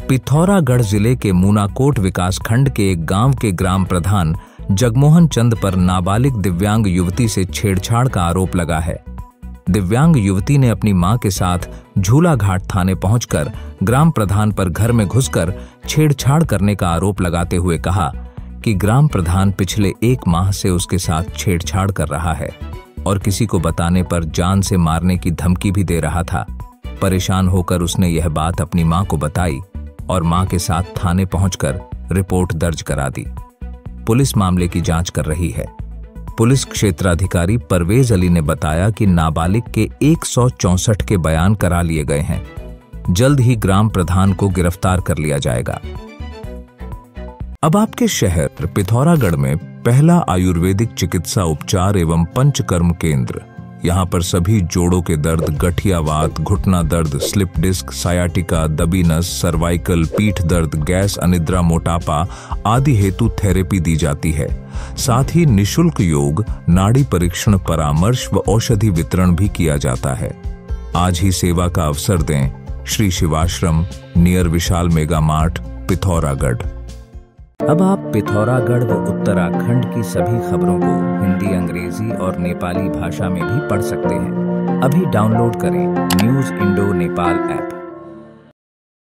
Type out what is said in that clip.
पिथौरागढ़ जिले के मूनाकोट विकासखंड के एक गांव के ग्राम प्रधान जगमोहन चंद पर नाबालिग दिव्यांग युवती से छेड़छाड़ का आरोप लगा है। दिव्यांग युवती ने अपनी मां के साथ झूलाघाट थाने पहुंचकर ग्राम प्रधान पर घर में घुसकर छेड़छाड़ करने का आरोप लगाते हुए कहा कि ग्राम प्रधान पिछले 1 माह से उसके साथ छेड़छाड़ कर रहा है और किसी को बताने पर जान से मारने की धमकी भी दे रहा था। परेशान होकर उसने यह बात अपनी मां को बताई और मां के साथ थाने पहुंचकर रिपोर्ट दर्ज करा दी। पुलिस मामले की जांच कर रही है। पुलिस क्षेत्राधिकारी परवेज अली ने बताया कि नाबालिग के 164 के बयान करा लिए गए हैं। जल्द ही ग्राम प्रधान को गिरफ्तार कर लिया जाएगा। अब आपके शहर पिथौरागढ़ में पहला आयुर्वेदिक चिकित्सा उपचार एवं पंचकर्म केंद्र। यहाँ पर सभी जोड़ों के दर्द, गठियावात, घुटना दर्द, स्लिप डिस्क, सायाटिका, दबी नस, सर्वाइकल, पीठ दर्द, गैस, अनिद्रा, मोटापा आदि हेतु थेरेपी दी जाती है। साथ ही निशुल्क योग, नाड़ी परीक्षण, परामर्श व औषधि वितरण भी किया जाता है। आज ही सेवा का अवसर दें। Shri Shivashram, near Vishal Mega Mart, Pithoragarh. अब आप पिथौरागढ़ व उत्तराखंड की सभी खबरों को हिंदी, अंग्रेजी और नेपाली भाषा में भी पढ़ सकते हैं। अभी डाउनलोड करें न्यूज़ इंडो नेपाल ऐप।